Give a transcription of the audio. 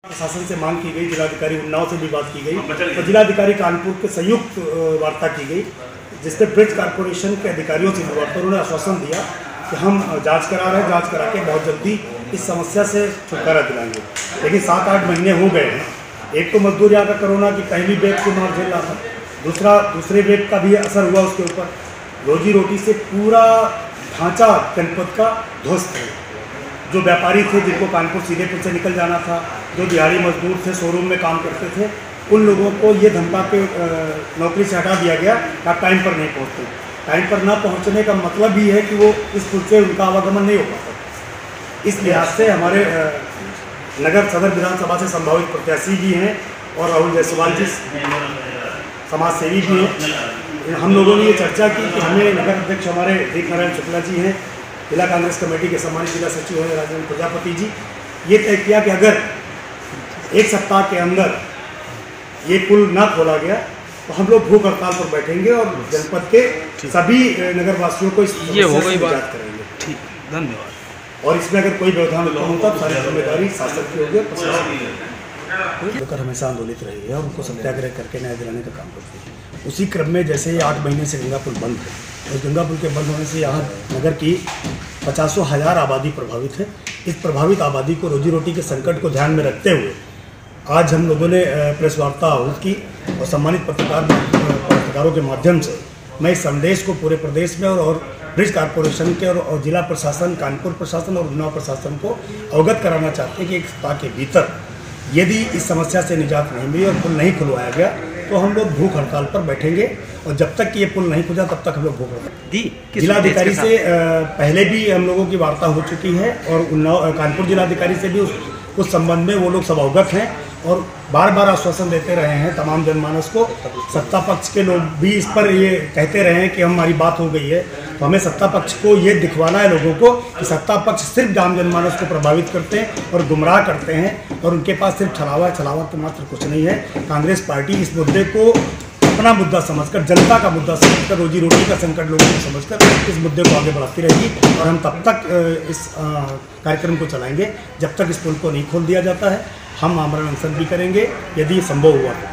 प्रशासन से मांग की गई, जिलाधिकारी उन्नाव से भी बात की गई और जिलाधिकारी कानपुर के संयुक्त वार्ता की गई, जिसमें ब्रिज कॉर्पोरेशन के अधिकारियों से वार्ता उन्होंने आश्वासन दिया कि हम जांच करा रहे हैं, जांच करा के बहुत जल्दी इस समस्या से छुटकारा दिलाएंगे। लेकिन 7-8 महीने हो गए हैं। एक तो मजदूर यहाँ का कोरोना की पहली वेव को मार झेल रहा था, दूसरे वेव का भी असर हुआ उसके ऊपर। रोजी रोटी से पूरा ढांचा जनपद का ध्वस्त है। जो व्यापारी थे जिनको कानपुर सीधे पुल से निकल जाना था, जो दिहाड़ी मजदूर थे, शोरूम में काम करते थे, उन लोगों को ये धमका के नौकरी से हटा दिया गया कि आप टाइम पर नहीं पहुँचते। टाइम पर ना पहुँचने का मतलब ही है कि वो इस पुल से उनका आवागमन नहीं हो पाता। इस लिहाज से हमारे नगर सदर विधानसभा से संभावित प्रत्याशी भी हैं और राहुल जायसवाल जी समाज सेवी भी हैं। हम लोगों ने ये चर्चा की कि हमें नगर अध्यक्ष हमारे दीप नारायण शुक्ला जी हैं, जिला कांग्रेस कमेटी के सम्मानित जिला सचिव हैं राजेंद्र प्रजापति जी, ये तय किया कि अगर एक सप्ताह के अंदर ये पुल ना खोला गया तो हम लोग भूख हड़ताल पर बैठेंगे और जनपद के सभी नगर वासियों को इस समस्या से निजात करेंगे। ठीक, धन्यवाद। और इसमें अगर कोई व्यवधान उत्पन्न होता तो सारी जिम्मेदारी शासक की होगी, प्रशासन की होगी। हमेशा आंदोलित रही है और उनको सत्याग्रह करके न्याय दिलाने का काम करती है। उसी क्रम में जैसे 8 महीने से गंगा पुल बंद है, उस गंगा पुल के बंद होने से यहाँ नगर की 50,000 आबादी प्रभावित है। इस प्रभावित आबादी को रोजी रोटी के संकट को ध्यान में रखते हुए आज हम लोगों ने प्रेस वार्ता आहूत की और सम्मानित पत्रकारों के माध्यम से मैं इस संदेश को पूरे प्रदेश में और ब्रिज कॉर्पोरेशन के और जिला प्रशासन, कानपुर प्रशासन और उन्नाव प्रशासन को अवगत कराना चाहते हैं कि एक सप्ताह के भीतर यदि इस समस्या से निजात नहीं मिली और पुल नहीं खुलवाया गया तो हम लोग भूख हड़ताल पर बैठेंगे और जब तक कि ये पुल नहीं खुला तब तक हम लोग भूख हड़ताल। जिलाधिकारी से पहले भी हम लोगों की वार्ता हो चुकी है और उन्नाव कानपुर जिलाधिकारी से भी उस संबंध में वो लोग सब अवगत हैं और बार बार आश्वासन देते रहे हैं तमाम जनमानस को। सत्ता पक्ष के लोग भी इस पर ये कहते रहे हैं कि हमारी बात हो गई है, तो हमें सत्ता पक्ष को ये दिखवाना है लोगों को कि सत्ता पक्ष सिर्फ आम जनमानस को प्रभावित करते हैं और गुमराह करते हैं और उनके पास सिर्फ छलावा तो मात्र कुछ नहीं है। कांग्रेस पार्टी इस मुद्दे को अपना मुद्दा समझकर, जनता का मुद्दा समझकर, रोजी रोटी का संकट लोगों को समझकर इस मुद्दे को आगे बढ़ाती रहेगी और हम तब तक इस कार्यक्रम को चलाएंगे जब तक इस पुल को नहीं खोल दिया जाता है। हम आमरण अनशन भी करेंगे यदि संभव हुआ तो।